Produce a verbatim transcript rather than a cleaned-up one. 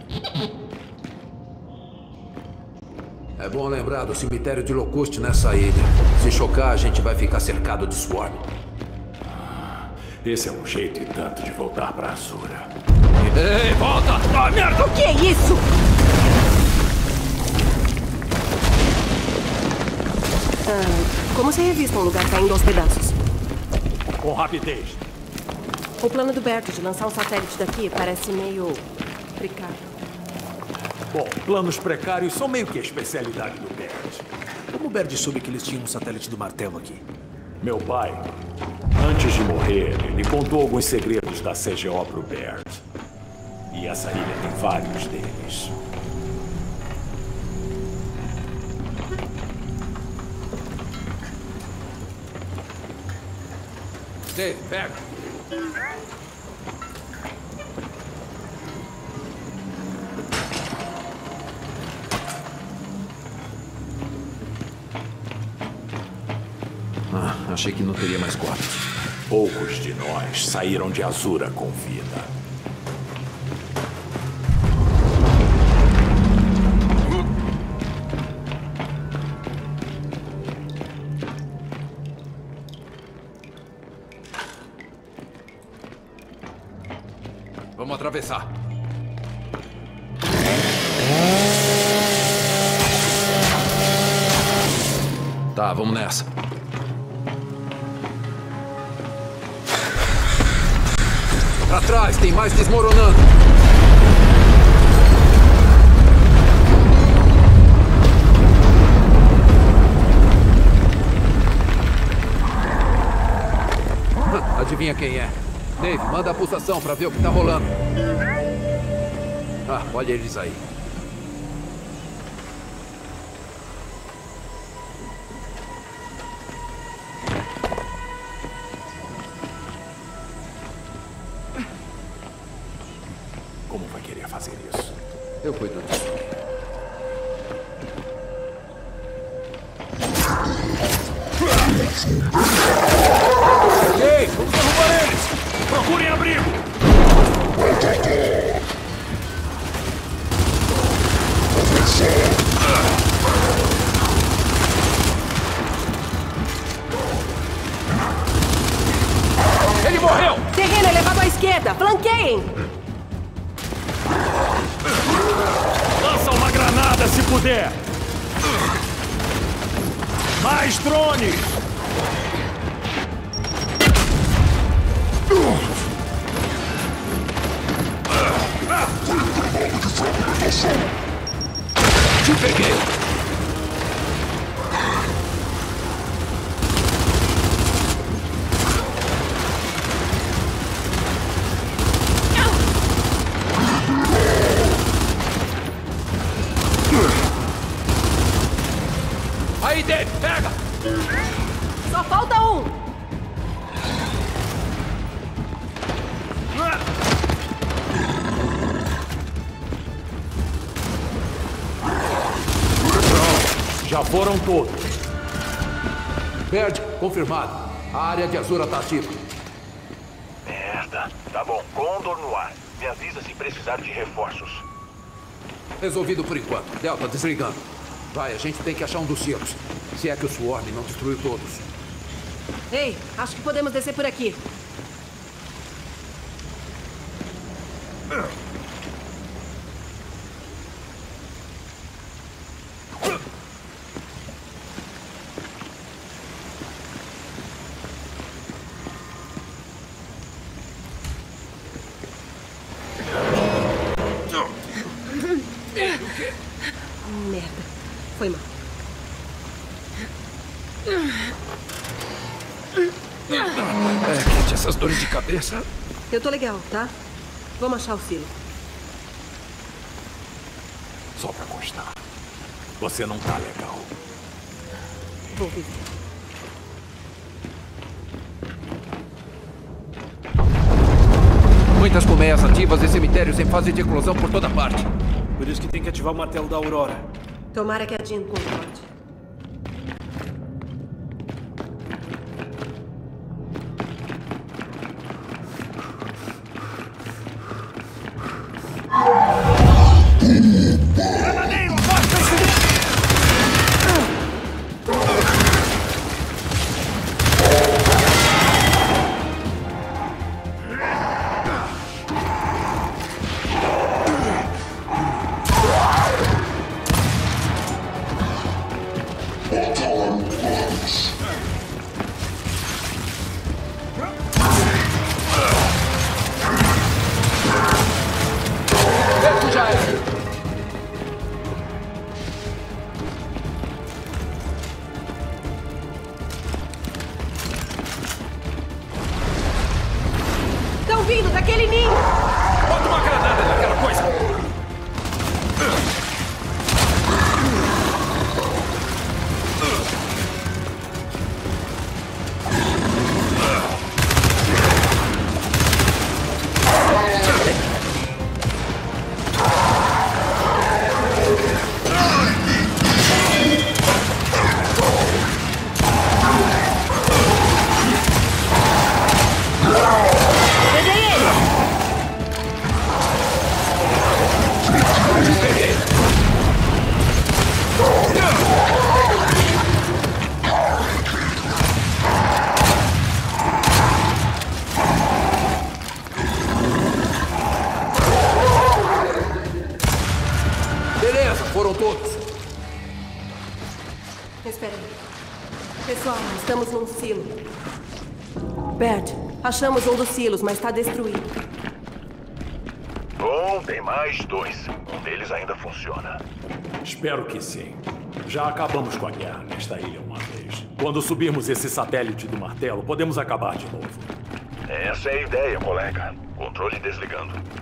É bom lembrar do cemitério de Locust nessa ilha. Se chocar, a gente vai ficar cercado de swarm. Esse é um jeito e tanto de voltar pra Azura. Ei, volta! Ah, merda! O que é isso? Ah, como se revista um lugar caindo aos pedaços? Com rapidez. O plano do Bert de lançar um satélite daqui parece meio precário. Bom, planos precários são meio que a especialidade do Bert. Como o Bert soube que eles tinham um satélite do martelo aqui? Meu pai, antes de morrer, ele contou alguns segredos da C G O pro Bert. E essa ilha tem vários deles. Dave, pega! Ah, achei que não teria mais quartos. Poucos de nós saíram de Azura com vida. Vamos atravessar. Tá, vamos nessa. Pra trás, tem mais desmoronando. Adivinha quem é? Dave, manda a pulsação pra ver o que tá rolando. Ah, olha eles aí. Como vai querer fazer isso? Eu cuido disso. Ei, vamos derrubar eles! Procurem abrigo! Ele morreu! Terreno elevado à esquerda! Flanqueiem! Lança uma granada se puder! Mais drones! Te peguei! Aí, Dave, pega! Só falta um! Já foram todos. Bert, confirmado. A área de Azura tá ativa. Merda. Tá bom, Condor no ar. Me avisa se precisar de reforços. Resolvido por enquanto. Delta, desligando. Vai, a gente tem que achar um dos selos. Se é que o Swarm não destruiu todos. Ei, acho que podemos descer por aqui. Merda. Foi mal. É, Kate, essas dores de cabeça. Eu tô legal, tá? Vamos achar o silo. Só pra constar. Você não tá legal. Vou viver. Muitas colmeias ativas e cemitérios em fase de eclosão por toda parte. Por isso que tem que ativar o martelo da Aurora. Tomara que a Jean concorde. Te peguei! Beleza, foram todos. Espera aí. Pessoal, estamos num silo. Bert, achamos um dos silos, mas está destruído. Bom, tem mais dois. Um deles ainda funciona. Espero que sim. Já acabamos com a guerra nesta ilha uma vez. Quando subirmos esse satélite do martelo, podemos acabar de novo. Essa é a ideia, colega. Controle desligando.